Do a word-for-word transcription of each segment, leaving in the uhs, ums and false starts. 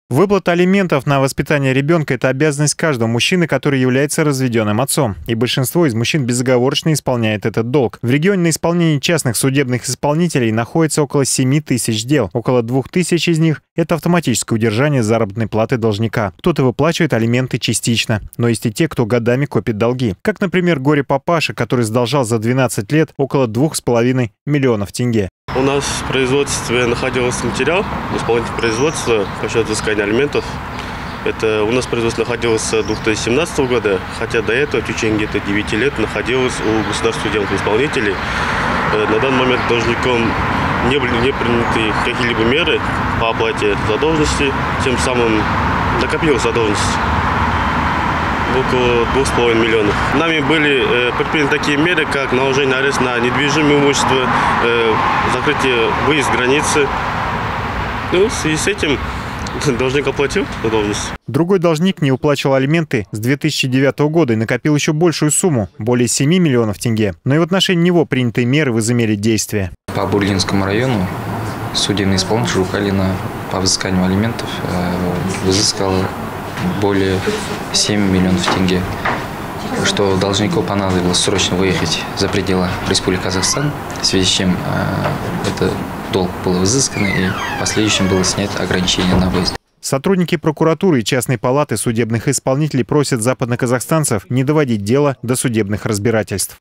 Выплата алиментов на воспитание ребенка – это обязанность каждого мужчины, который является разведенным отцом. И большинство из мужчин безоговорочно исполняет этот долг. В регионе на исполнении частных судебных исполнителей находится около семи тысяч дел. Около двух тысяч из них – это автоматическое удержание заработной платы должника. Кто-то выплачивает алименты частично, но есть и те, кто годами копит долги. Как, например, горе-папаша, который задолжал за двенадцать лет около двух с половиной миллионов тенге. У нас в производстве находился материал, исполнитель производства по счету взыскания алиментов. Это у нас производство находилось с две тысячи семнадцатого года, хотя до этого в течение где-то девяти лет находилось у государственных судебных исполнителей. На данный момент должником не были не приняты какие-либо меры по оплате задолженности, тем самым накопилась задолженность около двух с половиной миллионов. Нами были э, предприняты такие меры, как наложение ареста на недвижимое имущество, э, закрытие выезд границы. Ну, в связи с этим должник оплатил задолженность. Другой должник не уплачивал алименты с две тысячи девятого года и накопил еще большую сумму – более семи миллионов тенге. Но и в отношении него принятые меры возымели действие. По Бурлинскому району судебный исполнитель Жукалина по взысканию алиментов э, взыскал более семи миллионов тенге, что должнику понадобилось срочно выехать за пределы Республики Казахстан, в связи с чем э, этот долг был взыскан и в последующем было снято ограничение на выезд. Сотрудники прокуратуры и частной палаты судебных исполнителей просят западноказахстанцев не доводить дело до судебных разбирательств.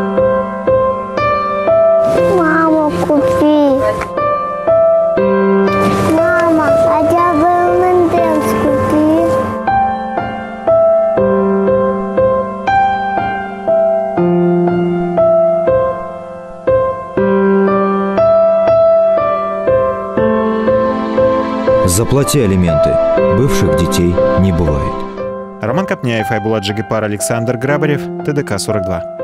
Мама, купи. Мама, хотя бы менденс купи. Заплати алименты. Бывших детей не бывает. Роман Копняев, Айбулат Джигипар, Александр Грабарев, ТДК сорок два.